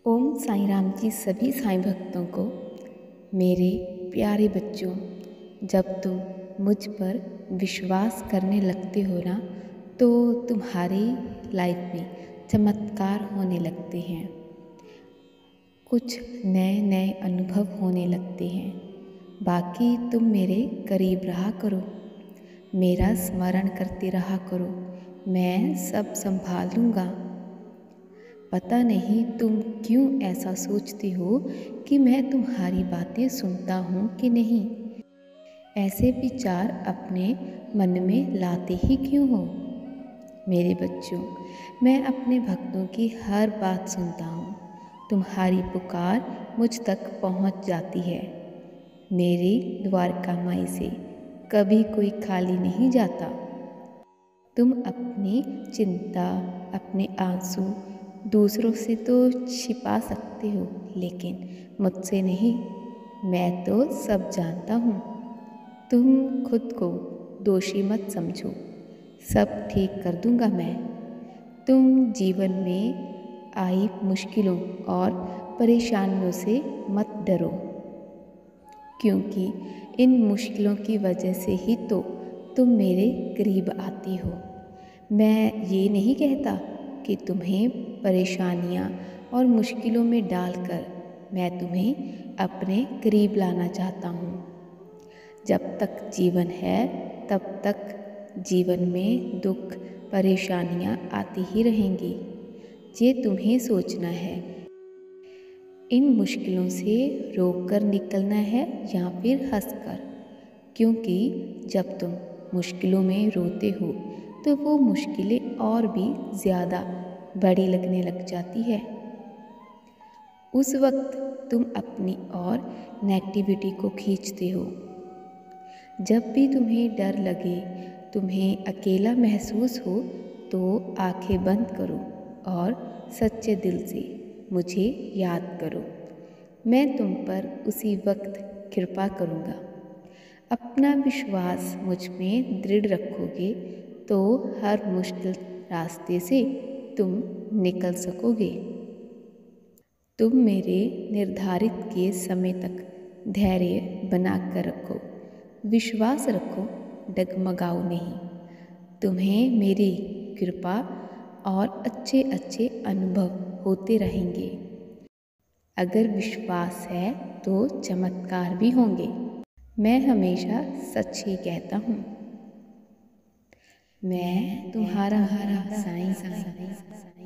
ओम साईं राम जी सभी साईं भक्तों को। मेरे प्यारे बच्चों, जब तुम मुझ पर विश्वास करने लगते हो ना, तो तुम्हारी लाइफ में चमत्कार होने लगते हैं। कुछ नए नए अनुभव होने लगते हैं। बाकी तुम मेरे करीब रहा करो, मेरा स्मरण करते रहा करो, मैं सब संभाल लूँगा। पता नहीं तुम क्यों ऐसा सोचते हो कि मैं तुम्हारी बातें सुनता हूँ कि नहीं। ऐसे विचार अपने मन में लाते ही क्यों हो। मेरे बच्चों, मैं अपने भक्तों की हर बात सुनता हूँ। तुम्हारी पुकार मुझ तक पहुँच जाती है। मेरी द्वारका माई से कभी कोई खाली नहीं जाता। तुम अपनी चिंता, अपने आंसू दूसरों से तो छिपा सकते हो, लेकिन मुझसे नहीं। मैं तो सब जानता हूँ। तुम खुद को दोषी मत समझो, सब ठीक कर दूँगा मैं। तुम जीवन में आई मुश्किलों और परेशानियों से मत डरो, क्योंकि इन मुश्किलों की वजह से ही तो तुम मेरे करीब आती हो। मैं ये नहीं कहता कि तुम्हें परेशानियाँ और मुश्किलों में डालकर मैं तुम्हें अपने करीब लाना चाहता हूँ। जब तक जीवन है तब तक जीवन में दुख परेशानियाँ आती ही रहेंगी। ये तुम्हें सोचना है, इन मुश्किलों से रोक कर निकलना है या फिर हंसकर। क्योंकि जब तुम मुश्किलों में रोते हो तो वो मुश्किलें और भी ज़्यादा बड़ी लगने लग जाती है। उस वक्त तुम अपनी और नेगेटिविटी को खींचते हो। जब भी तुम्हें डर लगे, तुम्हें अकेला महसूस हो, तो आंखें बंद करो और सच्चे दिल से मुझे याद करो। मैं तुम पर उसी वक्त कृपा करूँगा। अपना विश्वास मुझ में दृढ़ रखोगे तो हर मुश्किल रास्ते से तुम निकल सकोगे। तुम मेरे निर्धारित के समय तक धैर्य बना कर रखो, विश्वास रखो, डगमगाओ नहीं। तुम्हें मेरी कृपा और अच्छे अच्छे अनुभव होते रहेंगे। अगर विश्वास है तो चमत्कार भी होंगे। मैं हमेशा सच ही कहता हूँ। मैं तुम्हारा साईं।